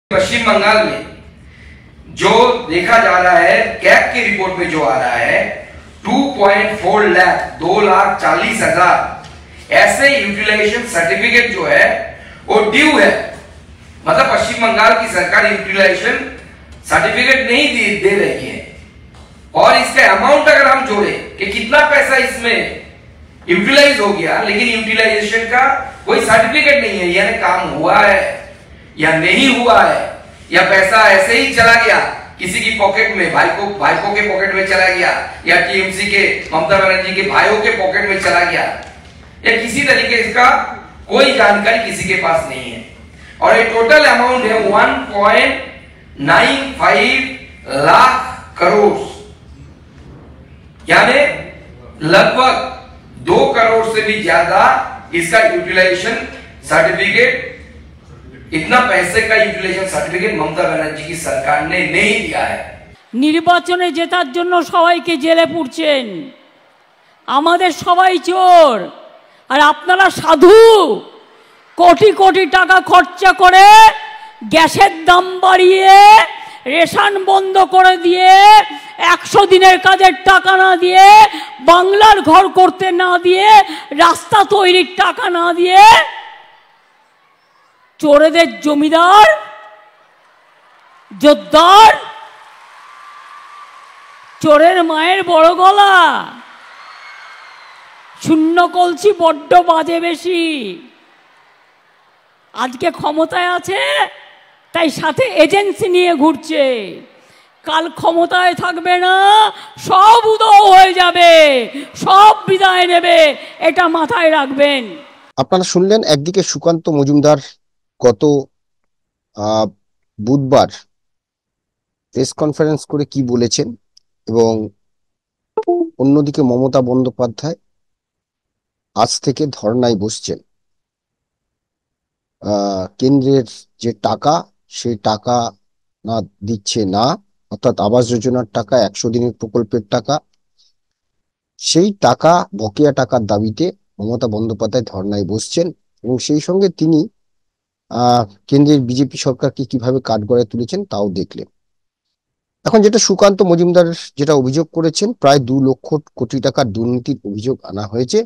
पश्चिम बंगाल में जो देखा जा रहा है, कैग की रिपोर्ट में जो आ रहा है 2.4 लाख 2,40,000 ऐसे यूटिलाइजेशन सर्टिफिकेट जो है वो ड्यू है। मतलब पश्चिम बंगाल की सरकार यूटिलाइजेशन सर्टिफिकेट नहीं दे रही है। और इसका अमाउंट अगर हम जोड़े कि कितना पैसा इसमें यूटिलाइज हो गया, लेकिन यूटिलाइजेशन का कोई सर्टिफिकेट नहीं है, यानी काम हुआ है या नहीं हुआ है, या पैसा ऐसे ही चला गया किसी की पॉकेट में, भाइयों के पॉकेट में चला गया, या टीएमसी के ममता बनर्जी के भाइयों के पॉकेट में चला गया, या किसी तरीके इसका कोई जानकारी किसी के पास नहीं है। और ये टोटल अमाउंट है 1.95 लाख करोड़, यानी लगभग 2 करोड़ से भी ज्यादा इसका यूटिलाइजेशन सर्टिफिकेट, इतना पैसे का यूटिलाइजेशन सर्टिफिकेट ममता बनर्जी की सरकार ने नहीं दिया है। নির্বাচনে জেতার জন্য সবাইকে জেলে পুরছেন, আমাদের সবাই চোর আর আপনারা সাধু। কোটি কোটি টাকা খরচা করে গ্যাসের দাম বাড়িয়ে রেশন বন্ধ করে দিয়ে 100 দিনের কাজের টাকা না দিয়ে, বাংলার ঘর করতে না দিয়ে, রাস্তা তৈরির টাকা না দিয়ে চোরেদের জমিদার জোরদার, চোরের মায়ের বড় গলা, শূন্য কলসি বড্ড বাজে বেশি। আজকে ক্ষমতায় আছে তাই সাথে এজেন্সি নিয়ে ঘুরছে, কাল ক্ষমতায় থাকবে না, সব উদয় হয়ে যাবে, সব বিদায় নেবে, এটা মাথায় রাখবেন। আপনারা শুনলেন একদিকে সুকান্ত মজুমদার গত বুধবার প্রেস কনফারেন্স করে কি বলেছেন, এবং অন্যদিকে মমতা বন্দ্যোপাধ্যায় আজ থেকে ধর্নায় বসছেন। কেন্দ্রের যে টাকা, সেই টাকা না দিচ্ছে না, অর্থাৎ আবাস যোজনার টাকা, 100 দিনের প্রকল্পের টাকা, সেই টাকা বকেয়া টাকার দাবিতে মমতা বন্দ্যোপাধ্যায় ধর্নায় বসছেন। এবং সেই সঙ্গে তিনি কেন্দ্রের বিজেপি সরকারকে কিভাবে কাঠগড়ায় তুলেছেন তাও দেখলেন। এখন যেটা সুকান্ত মজুমদার যেটা অভিযোগ করেছেন, প্রায় 2 লক্ষ কোটি টাকার দুর্নীতির অভিযোগ আনা হয়েছে।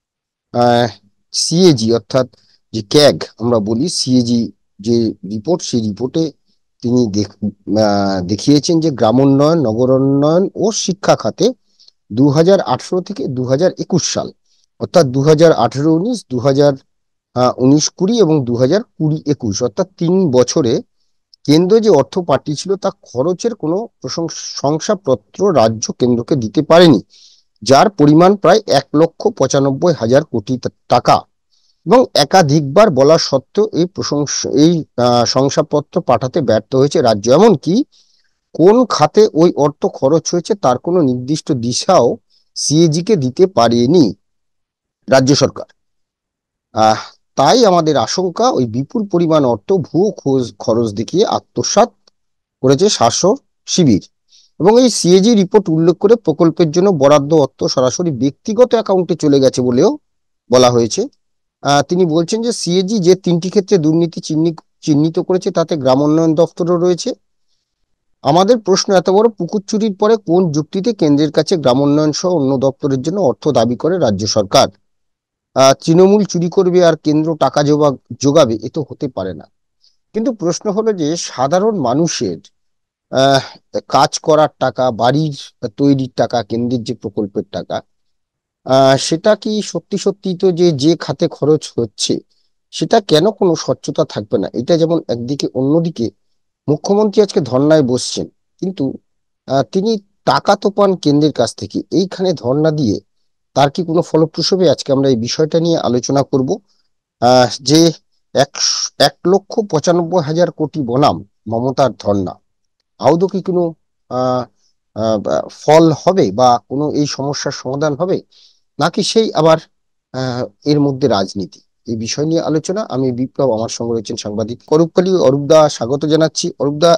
সিএজি অর্থাৎ যে ক্যাগ আমরা বলি, সিএজি যে রিপোর্ট, সেই রিপোর্টে তিনি দেখিয়েছেন যে গ্রামোন্নয়ন, নগরোন্নয়ন ও শিক্ষা খাতে 2018 থেকে 2021 সাল, অর্থাৎ 2018-19, 2019-20 এবং 2020-21, অর্থাৎ 3 বছরে কেন্দ্র যে অর্থ পাঠিয়েছিল তা খরচের কোনো শংসাপত্র রাজ্য কেন্দ্রকে দিতে পারেনি, যার পরিমাণ প্রায় 1,95,000 কোটি টাকা। এবং একাধিকবার বলা সত্ত্বেও এই শংসাপত্র পাঠাতে ব্যর্থ হয়েছে রাজ্য। এমনকি কোন খাতে ওই অর্থ খরচ হয়েছে তার কোনো নির্দিষ্ট দিশাও সিএজি কে দিতে পারেনি রাজ্য সরকার। তাই আমাদের আশঙ্কা, ওই বিপুল পরিমাণ অর্থ ভুয়ো খরচ দেখিয়ে আত্মসাৎ করেছে শাসক শিবির। এবং এই সিএজি রিপোর্ট উল্লেখ করে প্রকল্পের জন্য বরাদ্দ অর্থ সরাসরি ব্যক্তিগত অ্যাকাউন্টে চলে গেছে বলেও বলা হয়েছে। তিনি বলছেন যে সিএজি যে 3টি ক্ষেত্রে দুর্নীতি চিহ্নিত করেছে তাতে গ্রামোন্নয়ন দপ্তরও রয়েছে। আমাদের প্রশ্ন, এত বড় পুকুর চুরির পরে কোন যুক্তিতে কেন্দ্রের কাছে গ্রামোন্নয়ন সহ অন্য দপ্তরের জন্য অর্থ দাবি করে রাজ্য সরকার? তৃণমূল চুরি করবে আর কেন্দ্র টাকা যোগাবে, এ তো হতে পারে না। কিন্তু প্রশ্ন হলো যে সাধারণ মানুষের কাজ করার টাকা, বাড়ির তৈরির টাকা, কেন্দ্রের যে প্রকল্পের টাকা, সেটা কি সত্যি সত্যি তো যে খাতে খরচ হচ্ছে সেটা কেন কোনো স্বচ্ছতা থাকবে না? এটা যেমন একদিকে, অন্যদিকে মুখ্যমন্ত্রী আজকে ধর্নায় বসছেন, কিন্তু তিনি টাকা তো পান কেন্দ্রের কাছ থেকে, এইখানে ধর্না দিয়ে তার কি কোনো ফলপ্রসূ হবে? আজকে আমরা এই বিষয়টা নিয়ে আলোচনা করব। যে 1,95,000 কোটি বনাম মমতার ধর্না, আদৌ কি কোনো ফল হবে বা কোনো এই সমস্যার সমাধান হবে, নাকি সেই আবার এর মধ্যে রাজনীতি? এই বিষয় নিয়ে আলোচনা। আমি বিপ্লব, আমার সঙ্গে রয়েছেন সাংবাদিক অরূপকালী। অরূপদা, স্বাগত জানাচ্ছি। অরূপদা,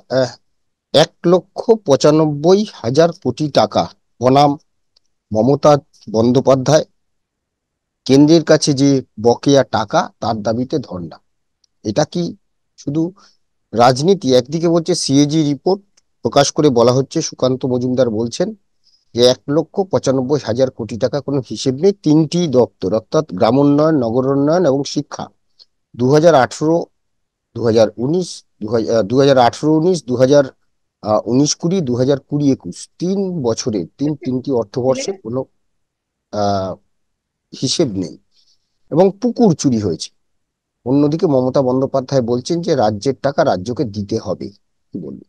1,95,000 কোটি টাকা বনাম মমতা বন্দ্যোপাধ্যায়, কেন্দ্রের কাছে যে বকেয়া টাকা তার দাবিতে ধর্ণা, এটা কি শুধু রাজনীতি একদিকে বলছে সিএজি রিপোর্ট প্রকাশ করে বলা হচ্ছে, সুকান্ত মজুমদার বলছেন যে 1,95,000 কোটি টাকা কোনো হিসেব নেই, তিনটি দপ্তর অর্থাৎ গ্রামোন্নয়ন, নগরোন্নয়ন এবং শিক্ষা 2018, 2019, 2018-19, 2019-20 2020-21 3 বছরে তিনটি অর্থবর্ষে কোনো আহ হিসেব নেই এবং পুকুর চুরি হয়েছে। অন্যদিকে মমতা বন্দ্যোপাধ্যায় বলছেন যে রাজ্যের টাকা রাজ্যকে দিতে হবে। কি বলবো?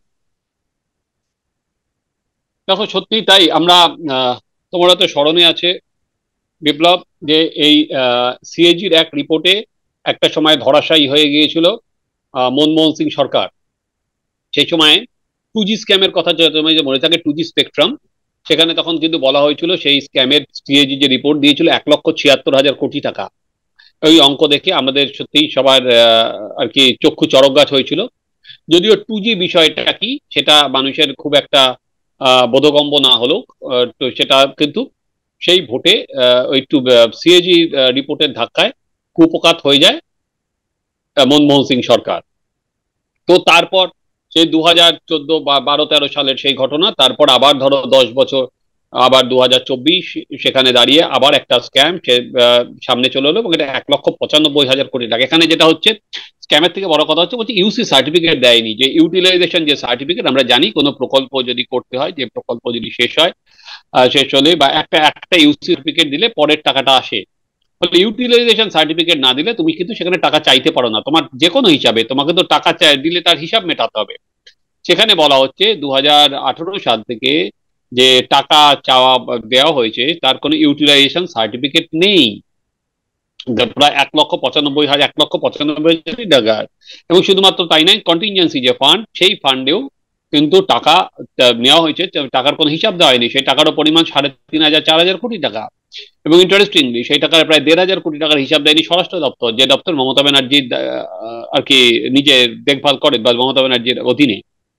দেখো সত্যি তাই। আমরা তোমার তো স্মরণে আছে বিপ্লব, যে এই সিএজির এক রিপোর্টে একটা সময় ধরাশায়ী হয়ে গিয়েছিল মনমোহন সিং সরকার। সেই সময় 2G স্ক্যামের কথা তোমার যে মনে থাকে, 2G স্পেকট্রাম, সেখানে তখন কিন্তু বলা হয়েছিল সেই স্ক্যামের সিএজি যে রিপোর্ট দিয়েছিল 1,76,000 কোটি টাকা। ওই অঙ্ক দেখে আমাদের সত্যি সবার আর কি চক্ষু চড়ক গাছ হয়েছিল। যদিও 2G বিষয়টা কি সেটা মানুষের খুব একটা বোধগম্য না হলো, তো সেটা কিন্তু সেই ভোটে ওই সিএজি রিপোর্টের ধাক্কায় কুপকাত হয়ে যায় মনমোহন সিং সরকার। তো তারপর সেই 2014 বা 12-13 সালের সেই ঘটনা, তারপর আবার ধরো 10 বছর, আবার 2024 সেখানে দাঁড়িয়ে আবার একটা স্ক্যাম সামনে চলে এলো, এবং এটা 1,95,000 কোটি টাকা। এখানে যেটা হচ্ছে, স্ক্যামের থেকে বড় কথা হচ্ছে বলছে ইউসি সার্টিফিকেট দেয়নি, যে ইউটিলাইজেশন যে সার্টিফিকেট আমরা জানি কোনো প্রকল্প যদি করতে হয়, যে প্রকল্প যদি শেষ হয়, শেষ হলে বা একটা একটা ইউসি সার্টিফিকেট দিলে পরের টাকাটা আসে। ইউটিলাইজেশন সার্টিফিকেট না দিলে তুমি কিন্তু সেখানে টাকা চাইতে পারো না, তোমার যে কোনো হিসাবে তোমাকে তো টাকা দিলে তার হিসাব মেটাতে হবে। সেখানে বলা হচ্ছে 2018 সাল থেকে যে টাকা চাওয়া দেওয়া হয়েছে তার কোনো ইউটিলাইজেশন সার্টিফিকেট নেই, প্রায় 1,95,000 টাকার। এবং শুধুমাত্র তাই নয়, কন্টিনজেন্সি যে ফান্ড, সেই ফান্ডেও কিন্তু টাকা নেওয়া হয়েছে, টাকার কোনো হিসাব দেওয়া হয়নি। সেই টাকারও পরিমাণ 3,500-4,000 কোটি টাকা। এবং ইন্টারেস্টিংলি সেই টাকার প্রায় 1,500 কোটি টাকার হিসাব দেয়নি স্বরাষ্ট্র দপ্তর, যে দপ্তর মমতা ব্যানার্জি আর কি নিজে দেখভাল করে বা মমতা ব্যানার্জির অধীনে।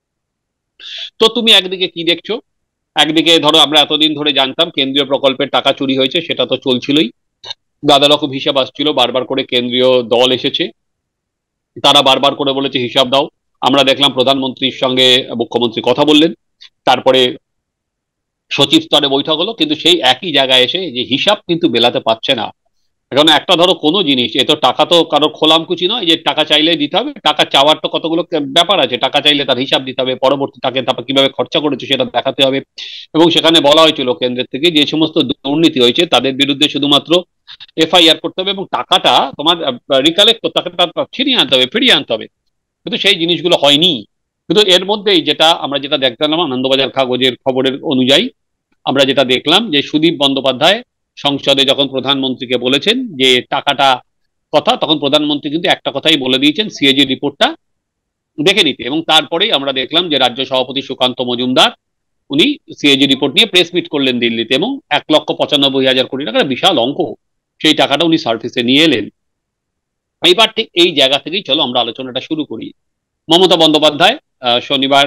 তো তুমি একদিকে কি দেখছো, একদিকে ধরো আমরা এতদিন ধরে জানতাম কেন্দ্রীয় প্রকল্পের টাকা চুরি হয়েছে, সেটা তো চলছিলই, দাদা রকম হিসাব আসছিল, বারবার করে কেন্দ্রীয় দল এসেছে, তারা বারবার করে বলেছে হিসাব দাও। আমরা দেখলাম প্রধানমন্ত্রীর সঙ্গে মুখ্যমন্ত্রী কথা বললেন, তারপরে সচিব স্তরে বৈঠক হলো, কিন্তু সেই একই জায়গায় এসে যে হিসাব কিন্তু মেলাতে পারছে না। এখন একটা ধরো কোনো জিনিস, এ তো টাকা তো কারোর খোলামকুচি নয় যে টাকা চাইলে দিতে হবে, টাকা চাওয়ার তো কতগুলো ব্যাপার আছে, টাকা চাইলে তার হিসাব দিতে হবে, পরবর্তী তাকে তারপর কিভাবে খরচা করেছে সেটা দেখাতে হবে। এবং সেখানে বলা হয়েছিল কেন্দ্রের থেকে যে সমস্ত দুর্নীতি হয়েছে তাদের বিরুদ্ধে শুধুমাত্র এফআইআর করতে হবে এবং টাকাটা তোমার রিকালেক্ট করতে, টাকাটা ফিরিয়ে আনতে হবে, ফিরিয়ে আনতে হবে। কিন্তু সেই জিনিসগুলো হয়নি। কিন্তু এর মধ্যেই আমরা যেটা দেখলাম আনন্দবাজার কাগজের খবরের অনুযায়ী, আমরা যেটা দেখলাম যে সুদীপ বন্দ্যোপাধ্যায় সংসদে যখন প্রধানমন্ত্রীকে বলেছেন যে টাকাটা কথা, তখন প্রধানমন্ত্রী কিন্তু একটা কথাই বলে দিয়েছেন, সিএজি রিপোর্টটা দেখে নিতে। এবং তারপরেই আমরা দেখলাম যে রাজ্য সভাপতি সুকান্ত মজুমদার উনি সিএজি রিপোর্ট নিয়ে প্রেস মিট করলেন দিল্লিতে, এবং 1,95,000 কোটি টাকার বিশাল অঙ্ক, সেই টাকাটা উনি সার্ভিসে নিয়ে এলেন। এইবার ঠিক এই জায়গা থেকেই চলো আমরা আলোচনাটা শুরু করি। মমতা বন্দ্যোপাধ্যায় শনিবার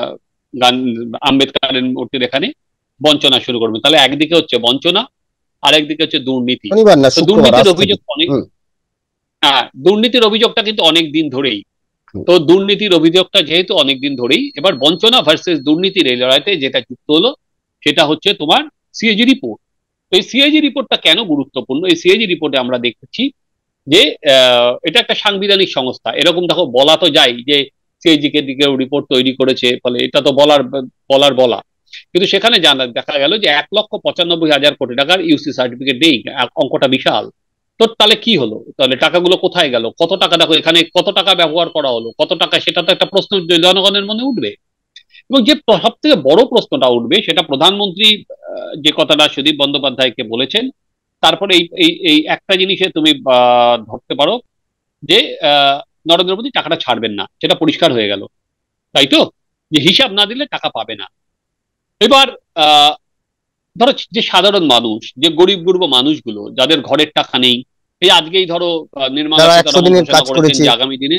আম্বেদকারের মূর্তির এখানে বঞ্চনা শুরু করবেন। তাহলে একদিকে হচ্ছে বঞ্চনা, আর একদিকে হচ্ছে দুর্নীতি। দুর্নীতির অভিযোগ অনেক, হ্যাঁ, দুর্নীতির অভিযোগটা কিন্তু অনেক দিন ধরেই। তো দুর্নীতির অভিযোগটা যেহেতু অনেকদিন ধরেই, এবার বঞ্চনা ভার্সেস দুর্নীতির এই লড়াইতে যেটা যুক্ত হলো সেটা হচ্ছে তোমার সিএজি রিপোর্ট। তো এই সিএজি রিপোর্টটা কেন গুরুত্বপূর্ণ, এই সিএজি রিপোর্টে আমরা দেখছি যে এটা একটা সাংবিধানিক সংস্থা। এরকম দেখো বলা তো যায় যে সিএজি কে দিকে রিপোর্ট তৈরি করেছে, ফলে এটা তো বলা, কিন্তু সেখানে দেখা গেল যে 1,95,000 কোটি টাকার ইউসি সার্টিফিকেট নেই, অঙ্কটা বিশাল। তো তাহলে কি হলো, তাহলে টাকাগুলো কোথায় গেল, কত টাকা, দেখো এখানে কত টাকা ব্যবহার করা হলো, কত টাকা, সেটা তো একটা প্রশ্ন জনগণের মনে উঠবে। এবং যে সব থেকে বড় প্রশ্নটা উঠবে সেটা প্রধানমন্ত্রী যে কথাটা সুদীপ বন্দ্যোপাধ্যায়কে বলেছেন, তারপরে এই একটা জিনিসে তুমি ধরতে পারো যে নরেন্দ্র মোদী টাকাটা ছাড়বেন না, সেটা পরিষ্কার হয়ে গেল, তাই তো, যে হিসাব না দিলে টাকা পাবে না। এবার ধরো যে সাধারণ মানুষ, যে গরিব গুরব মানুষগুলো যাদের ঘরের টাকা নেই, এই আজকেই ধরো নির্মলা সীতারামন ঘোষণা করেছেন যে আগামী দিনে,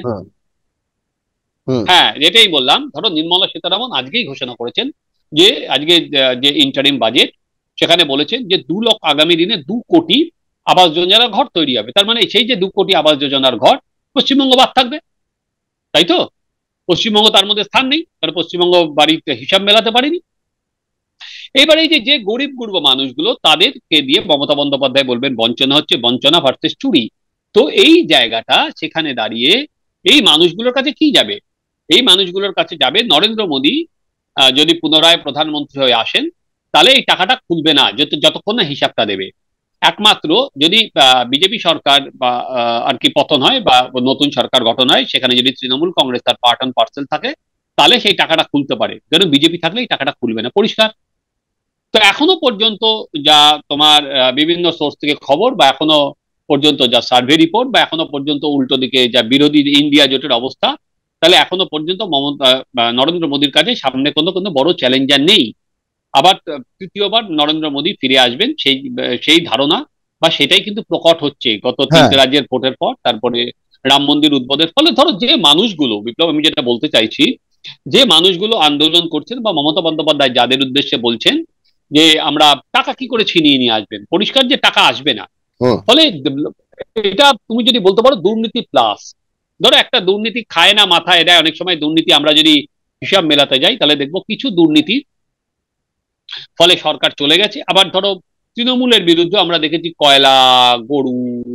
হ্যাঁ যেটাই বললাম, ধরো নির্মলা সীতারামন আজকেই ঘোষণা করেছেন যে আজকে যে ইন্টারিম বাজেট, সেখানে বলেছেন যে 2 লক্ষ, আগামী দিনে 2 কোটি আবাস যোজনার ঘর তৈরি হবে। তার মানে সেই যে 2 কোটি আবাস যোজনার ঘর, পশ্চিমবঙ্গ বাদ থাকবে, তাই তো। পশ্চিমবঙ্গ তার মধ্যে স্থান নেই, কারণ পশ্চিমবঙ্গ বাড়িতে হিসাব মেলাতে পারেনি। এবারে এই যে গরিব গুরব মানুষগুলো, তাদেরকে দিয়ে মমতা বন্দ্যোপাধ্যায় বলবেন বঞ্চনা হচ্ছে, বঞ্চনা ভার্সেস চুরি। তো এই জায়গাটা সেখানে দাঁড়িয়ে এই মানুষগুলোর কাছে কি যাবে? এই মানুষগুলোর কাছে যাবে নরেন্দ্র মোদী যদি পুনরায় প্রধানমন্ত্রী হয়ে আসেন, তাহলে এই টাকাটা খুলবে না যতক্ষণ না হিসাবটা দেবে। একমাত্র যদি বিজেপি সরকার বা আর কি পতন হয় বা নতুন সরকার গঠন হয়, সেখানে যদি তৃণমূল কংগ্রেস তার পার্ট অ্যান্ড পার্সেল থাকে, তাহলে সেই টাকাটা খুলতে পারে। কারণ বিজেপি থাকলে এই টাকাটা খুলবে না, পরিষ্কার। তো এখনো পর্যন্ত যা তোমার বিভিন্ন সোর্স থেকে খবর, বা এখনো পর্যন্ত যা সার্ভে রিপোর্ট, বা এখনো পর্যন্ত উল্টো দিকে যা বিরোধী ইন্ডিয়া জোটের অবস্থা, তাহলে এখনো পর্যন্ত নরেন্দ্র মোদীর কাছে সামনে কোনো কোনো বড় চ্যালেঞ্জার নেই। আবার তৃতীয়বার নরেন্দ্র মোদী ফিরে আসবেন, সেই ধারণা বা সেটাই কিন্তু প্রকট হচ্ছে গত 3টে রাজ্যের ভোটের পর, তারপরে রাম মন্দির উদ্বোধনের ফলে। ধরো যে মানুষগুলো, বিপ্লব আমি যেটা বলতে চাইছি, যে মানুষগুলো আন্দোলন করছেন বা মমতা বন্দ্যোপাধ্যায় যাদের উদ্দেশ্যে বলছেন যে আমরা টাকা কি করে ছিনিয়ে নিয়ে আসবেন, পরিষ্কার যে টাকা আসবে না। ফলে এটা তুমি যদি বলতে পারো দুর্নীতি প্লাস, ধরো একটা দুর্নীতি খায় না মাথায় দেয়, অনেক সময় দুর্নীতি আমরা যদি হিসাব মেলাতে যাই তাহলে দেখবো কিছু দুর্নীতি ফলে সরকার চলে গেছে। আবার ধরো তৃণমূলের বিরুদ্ধে আমরা দেখেছি কয়লা, গরু,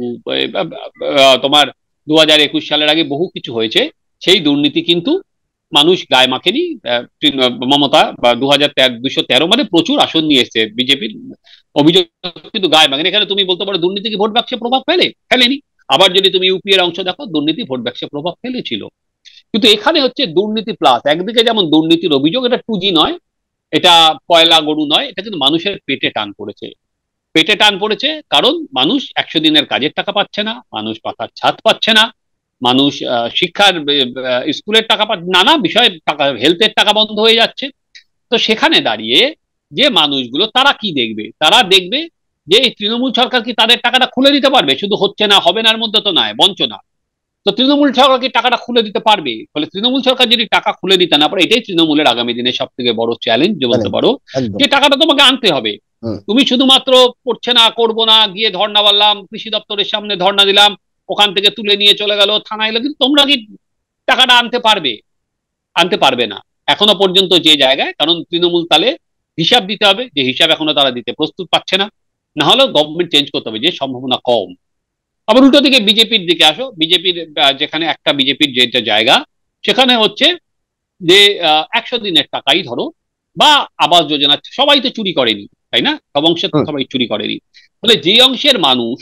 তোমার 2021 সালের আগে বহু কিছু হয়েছে, সেই দুর্নীতি কিন্তু মানুষ গায়ে মাখেনি। মমতা বা 213 মানে প্রচুর আসন নিয়ে এসছে বিজেপির, অভিযোগ কিন্তু গায়ে মাখেনি। এখানে তুমি বলতে পারো দুর্নীতি কি ভোট বাক্সে প্রভাব ফেলেনি। আবার যদি তুমি ইউপি এর অংশ দেখো, দুর্নীতি ভোট বাক্সে প্রভাব ফেলেছিল। কিন্তু এখানে হচ্ছে দুর্নীতি প্লাস। একদিকে যেমন দুর্নীতির অভিযোগ, এটা 2G নয়, এটা কয়লা গরু নয়, এটা কিন্তু মানুষের পেটে টান পড়েছে। পেটে টান পড়েছে কারণ মানুষ 100 দিনের কাজের টাকা পাচ্ছে না, মানুষ পাতার ছাদ পাচ্ছে না, মানুষ শিক্ষার স্কুলের টাকা পাচ্ছে, নানা বিষয়ের টাকা, হেলথের টাকা বন্ধ হয়ে যাচ্ছে। তো সেখানে দাঁড়িয়ে যে মানুষগুলো, তারা কি দেখবে? তারা দেখবে যে এই তৃণমূল সরকার কি তাদের টাকাটা খুলে দিতে পারবে? শুধু হচ্ছে না, হবে নার মধ্যে তো নয়, বঞ্চনা। তো তৃণমূল সরকার কি টাকাটা খুলে দিতে পারবে? ফলে তৃণমূল সরকার যদি টাকা খুলে দিতে না পারে, এটাই তৃণমূলের আগামী দিনে সব থেকে বড় চ্যালেঞ্জ যে বলতে পারো, যে টাকাটা তোমাকে আনতে হবে। তুমি শুধুমাত্র পড়ছে না, করবো না, গিয়ে ধর্ণা বাড়লাম, কৃষি দপ্তরের সামনে ধর্ণা দিলাম, ওখান থেকে তুলে নিয়ে চলে গেল থানায় এলো, কিন্তু তোমরা কি টাকাটা আনতে পারবে? আনতে পারবে না এখনো পর্যন্ত যে জায়গায়। কারণ তৃণমূল তাহলে হিসাব দিতে হবে, যে হিসাব এখনো তারা দিতে প্রস্তুত পাচ্ছে না। না হলেও গভর্নমেন্ট চেঞ্জ করতে হবে, যে সম্ভাবনা কম। আবার উল্টো দিকে বিজেপির দিকে আসো, বিজেপির যেখানে একটা বিজেপির যেটা জায়গা, সেখানে হচ্ছে যে 100 দিনের টাকাই ধরো, বা আবাস যোজনা, সবাই তো চুরি করেনি, তাই না? সব অংশে সবাই চুরি করেনি। ফলে যে অংশের মানুষ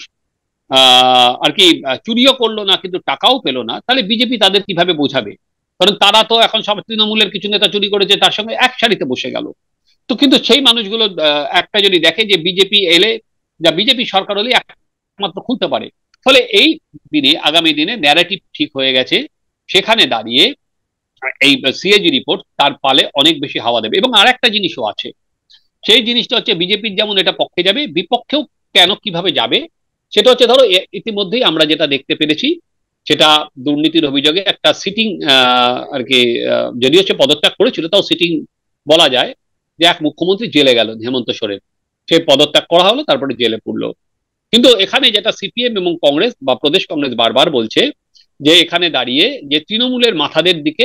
আর কি চুরিও করলো না কিন্তু টাকাও পেলো না, তাহলে বিজেপি তাদের কিভাবে বোঝাবে? কারণ তারা তো এখন সব তৃণমূলের কিছু নেতা চুরি করেছে, তার সঙ্গে এক সারিতে বসে গেল। তো কিন্তু সেই মানুষগুলো একটা যদি দেখে যে বিজেপি এলে, যা বিজেপি সরকার হলে একমাত্র খুলতে পারে। ফলে এই দিনে, আগামী দিনে ন্যারেটিভ ঠিক হয়ে গেছে। সেখানে দাঁড়িয়ে এই সিএজি রিপোর্ট তার পালে অনেক বেশি হাওয়া দেবে। এবং আর একটা জিনিসও আছে, সেই জিনিসটা হচ্ছে বিজেপির যেমন এটা পক্ষে যাবে, বিপক্ষেও কেন কিভাবে যাবে, সেটা হচ্ছে ধরো ইতিমধ্যেই আমরা যেটা দেখতে পেরেছি, সেটা দুর্নীতির অভিযোগে একটা সিটিং আর কি, যদিও সে পদত্যাগ করেছিল, তাও সিটিং বলা যায়, যে এক মুখ্যমন্ত্রী জেলে গেল, হেমন্ত সোরেন। সে পদত্যাগ করা হলো, তারপরে জেলে পড়লো। কিন্তু এখানে যেটা সিপিএম এবং কংগ্রেস বা প্রদেশ কংগ্রেস বারবার বলছে, যে এখানে দাঁড়িয়ে যে তৃণমূলের মাথাদের দিকে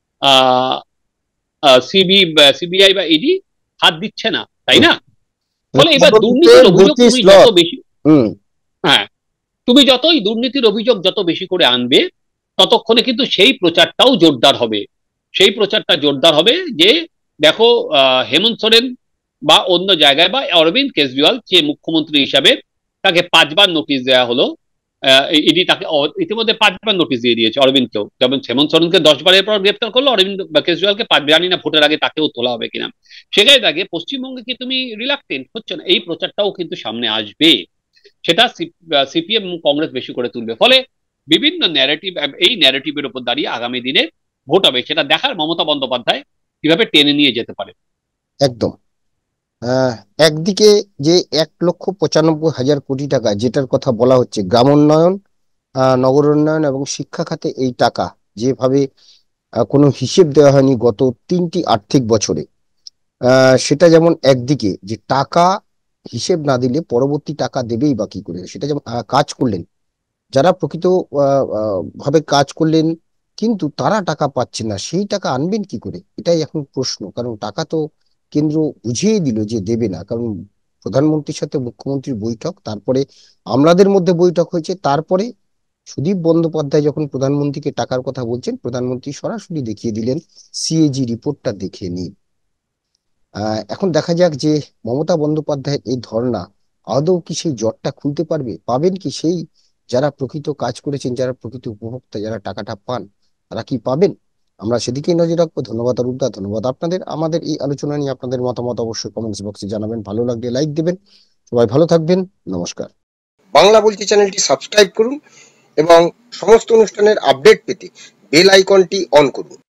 সিবিআই বা ইডি হাত দিচ্ছে না, তাই না? ফলে এবার দুর্নীতির অভিযোগ তুমি যত বেশি, হ্যাঁ, তুমি যতই দুর্নীতির অভিযোগ যত বেশি করে আনবে, ততক্ষণে কিন্তু সেই প্রচারটাও জোরদার হবে। সেই প্রচারটা জোরদার হবে যে দেখো, হেমন্ত সোরেন বা অন্য জায়গায়, বা অরবিন্দ কেজরিওয়াল যে মুখ্যমন্ত্রী হিসাবে, তাকে 5বার নোটিশ দেওয়া হলো। ইডি তাকে ইতিমধ্যে 5বার নোটিশ দিয়ে দিয়েছে অরবিন্দকেও। যেমন হেমন্ত সোরেনকে 10বারের পর গ্রেপ্তার করলো, অরবিন্দ কেজরিওয়ালকে 5বার, জানি না ভোটের আগে তাকেও তোলা হবে কিনা। সেখানে আগে পশ্চিমবঙ্গে কি তুমি রিলাক্টেন্ট হচ্ছে না? এই প্রচারটাও কিন্তু সামনে আসবে, সেটা সিপিএম কংগ্রেস বেশি করে তুলবে। ফলে বিভিন্ন ন্যারেটিভ, এই ন্যারেটিভের উপর দাঁড়িয়ে আগামী দিনে ভোট হবে। সেটা দেখার মমতা বন্দ্যোপাধ্যায় কিভাবে টেনে নিয়ে যেতে পারে। একদম। একদিকে যে 1,95,000 কোটি টাকা যেটার কথা বলা হচ্ছে, গ্রামোন্নয়ন, নগর উন্নয়ন এবং শিক্ষা খাতে এই টাকা যেভাবে কোনো হিসেব দেওয়া হয়নি গত 3টি আর্থিক বছরে, সেটা যেমন একদিকে যে টাকা হিসেব না দিলে পরবর্তী টাকা দেবেই বা কি করে, সেটা যেমন কাজ করলেন যারা প্রকৃত ভাবে কাজ করলেন, কিন্তু তারা টাকা পাচ্ছে না, সেই টাকা আনবেন কি করে, এটাই এখন প্রশ্ন। কারণ টাকা তো কেন্দ্র বুঝিয়ে দিল যে দেবে না, কারণ প্রধানমন্ত্রীর সাথে মুখ্যমন্ত্রীর বৈঠক, তারপরে আমলাদের মধ্যে বৈঠক হয়েছে, তারপরে সুদীপ বন্দ্যোপাধ্যায় যখন প্রধানমন্ত্রীকে টাকার কথা বলছেন, প্রধানমন্ত্রী সরাসরি দেখিয়ে দিলেন সিএজি রিপোর্টটা দেখে নিন। এখন দেখা যাক যে মমতা বন্দ্যোপাধ্যায়ের এই ধর্ণা আদৌ কি সেই জটটা খুলতে পারবে, পাবেন কি সেই যারা প্রকৃত কাজ করেছেন, যারা প্রকৃত উপভোক্তা, যারা টাকাটা পান, তারা কি পাবেন? আমরা সেদিকেই নজর রাখবো। ধন্যবাদ অরূপদা, ধন্যবাদ আপনাদের। আমাদের এই আলোচনা নিয়ে আপনাদের মতামত অবশ্যই কমেন্টস বক্সে জানাবেন, ভালো লাগলে লাইক দেবেন। সবাই ভালো থাকবেন, নমস্কার। বাংলা বলছি চ্যানেলটি সাবস্ক্রাইব করুন এবং সমস্ত অনুষ্ঠানের আপডেট পেতে বেল আইকনটি অন করুন।